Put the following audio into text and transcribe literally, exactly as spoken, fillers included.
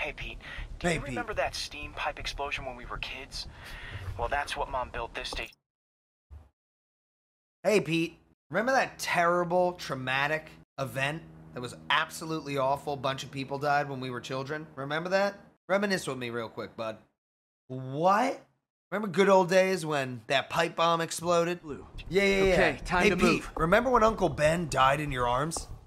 Hey, Pete. Do Hey, you Pete. remember that steam pipe explosion when we were kids? Well, that's what Mom built this station. Hey, Pete. Remember that terrible, traumatic event that was absolutely awful? Bunch of people died when we were children. Remember that? Reminisce with me real quick, bud. What? Remember good old days when that pipe bomb exploded? Blue. Yeah, yeah, yeah. Okay, time hey, to Pete, move. remember when Uncle Ben died in your arms?